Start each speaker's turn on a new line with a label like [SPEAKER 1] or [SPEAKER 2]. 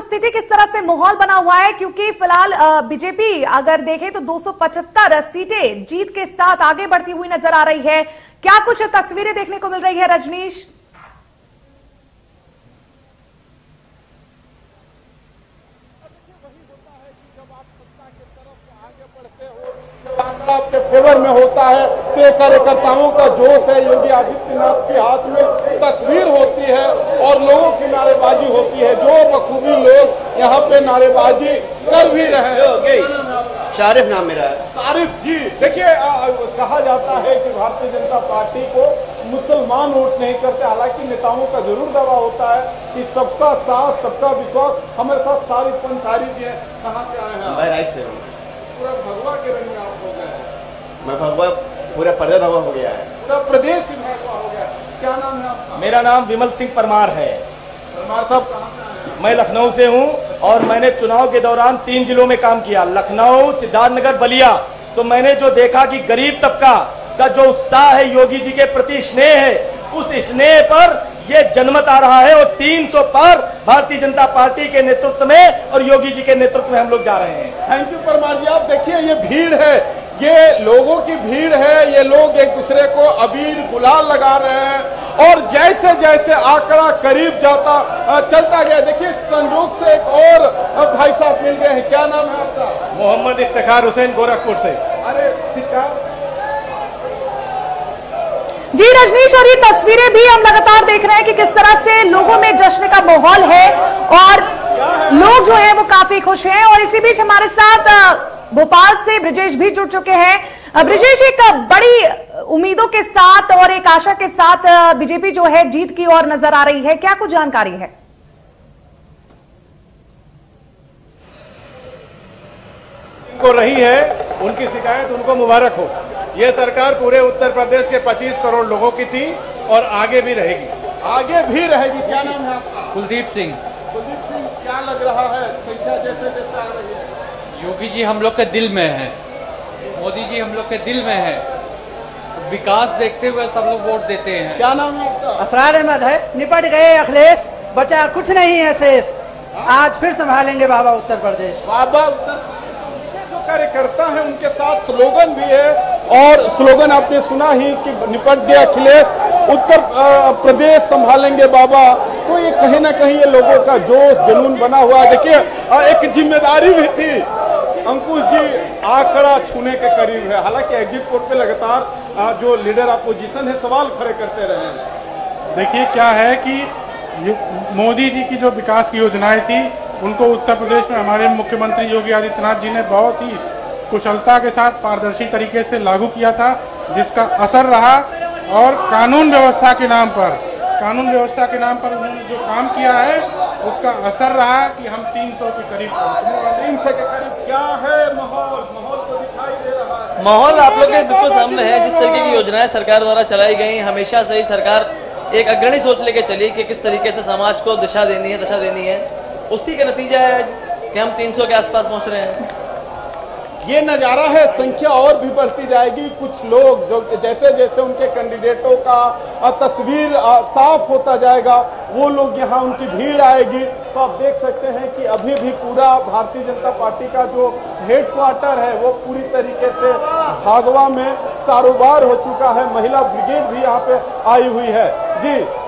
[SPEAKER 1] स्थिति किस तरह से माहौल बना हुआ है, क्योंकि फिलहाल बीजेपी अगर देखें तो 275 सीटें जीत के साथ आगे बढ़ती हुई नजर आ रही है। क्या कुछ तस्वीरें देखने को मिल रही है रजनीश?
[SPEAKER 2] आपके फेवर में होता है तो कार्यकर्ताओं का जोश है, योगी आदित्यनाथ के हाथ में तस्वीर होती है और लोगों की नारेबाजी होती है, जो बखूबी लोग यहाँ पे नारेबाजी कर भी रहे हैं।
[SPEAKER 3] शारिफ नाम मेरा है।
[SPEAKER 2] शारिफ जी, देखिए कहा जाता है कि भारतीय जनता पार्टी को मुसलमान वोट नहीं करते, हालांकि नेताओं का जरूर दावा होता है कि सबका साथ सबका विश्वास। हमारे साथ शारिफ अंसारी जी हैं, कहाँ से आए हैं?
[SPEAKER 3] बहराइच से हूँ।
[SPEAKER 2] पूरा भगवा के रंग में आप हो गए हैं।
[SPEAKER 3] मैं भगवा पूरा प्रदेश भगवा हो गया है,
[SPEAKER 2] पूरा प्रदेश ही भगवा हो गया। क्या नाम है आपका?
[SPEAKER 4] मेरा नाम विमल सिंह परमार है।
[SPEAKER 2] परमार साहब कहाँ से आए हैं?
[SPEAKER 4] मैं लखनऊ से हूं और मैंने चुनाव के दौरान 3 जिलों में काम किया, लखनऊ, सिद्धार्थनगर, बलिया। तो मैंने जो देखा कि गरीब तबका का जो उत्साह है, योगी जी के प्रति स्नेह है, उस स्नेह पर ये जनमत आ रहा है और 300 पर भारतीय जनता पार्टी के नेतृत्व में और योगी जी के नेतृत्व में हम लोग जा रहे हैं।
[SPEAKER 2] Thank you Parmar ji. आप देखिए ये भीड़ है, ये लोगों की भीड़ है, ये लोग एक दूसरे को अबीर गुलाल लगा रहे हैं और जैसे जैसे आंकड़ा करीब चलता गया। देखिए संयोग से एक और भाई साहब मिल गए हैं। क्या नाम है आपका?
[SPEAKER 4] मोहम्मद इफ्तिखार हुसैन, गोरखपुर से।
[SPEAKER 2] अरे ठीक है
[SPEAKER 1] जी रजनीश, और ये तस्वीरें भी हम लगातार देख रहे हैं कि किस तरह से लोगों में जश्न का माहौल है और लोग जो है वो काफी खुश हैं। और इसी बीच हमारे साथ भोपाल से ब्रिजेश भी जुड़ चुके हैं। ब्रिजेश, एक बड़ी उम्मीदों के साथ और एक आशा के साथ बीजेपी जो है जीत की ओर नजर आ रही है, क्या कुछ जानकारी है?
[SPEAKER 4] को रही है उनकी शिकायत उनको मुबारक हो। ये सरकार पूरे उत्तर प्रदेश के 25 करोड़ लोगों की थी और आगे भी रहेगी।
[SPEAKER 2] आगे भी रहेगी। क्या नाम है आपका?
[SPEAKER 5] कुलदीप सिंह।
[SPEAKER 2] कुलदीप सिंह, क्या लग रहा है संख्या जैसे जैसे आ रही है?
[SPEAKER 5] योगी जी हम लोग के दिल में है, मोदी जी हम लोग के दिल में है, विकास देखते हुए सब लोग वोट देते हैं।
[SPEAKER 2] क्या नाम है आपका?
[SPEAKER 6] असरार अहमद है। निपट गए अखिलेश, बचा कुछ नहीं है शेष, आज फिर संभालेंगे बाबा उत्तर प्रदेश।
[SPEAKER 2] बाबा उत्तर प्रदेश। जो कार्यकर्ता हैं उनके साथ स्लोगन भी है और स्लोगन आपने सुना ही कि निपट गए अखिलेश, उत्तर प्रदेश संभालेंगे बाबा। तो ये कहीं ना कहीं ये लोगों का जोश जुनून बना हुआ है। देखिए एक जिम्मेदारी भी थी, अंकुश जी आंकड़ा छूने के करीब है। हालांकि एग्जिट पोल पे लगातार जो लीडर अपोजिशन है सवाल खड़े करते रहे हैं।
[SPEAKER 7] देखिए क्या है कि मोदी जी की जो विकास की योजनाएं थी उनको उत्तर प्रदेश में हमारे मुख्यमंत्री योगी आदित्यनाथ जी ने बहुत ही कुशलता के साथ पारदर्शी तरीके से लागू किया था, जिसका असर रहा। और कानून व्यवस्था के नाम पर उन्होंने जो काम किया है उसका असर रहा कि हम 300 के करीब पहुंचने वाले।
[SPEAKER 2] 300 के करीब। क्या है माहौल तो दिखाई दे रहा है।
[SPEAKER 8] माहौल आप लोग के बिल्कुल सामने है। जिस तरीके की योजनाएं सरकार द्वारा चलाई गई, हमेशा से ही सरकार एक अग्रणी सोच लेके चली कि किस तरीके से समाज को दशा देनी है। उसी का नतीजा है कि हम 300 के आसपास पहुंच रहे हैं।
[SPEAKER 2] ये नजारा है, संख्या और भी बढ़ती जाएगी। कुछ लोग जो जैसे जैसे उनके कैंडिडेटों का तस्वीर साफ होता जाएगा, वो लोग यहाँ उनकी भीड़ आएगी। तो आप देख सकते हैं कि अभी भी पूरा भारतीय जनता पार्टी का जो हेडक्वार्टर है वो पूरी तरीके से भागवा में सारोबार हो चुका है। महिला ब्रिगेड भी यहाँ पे आई हुई है। जी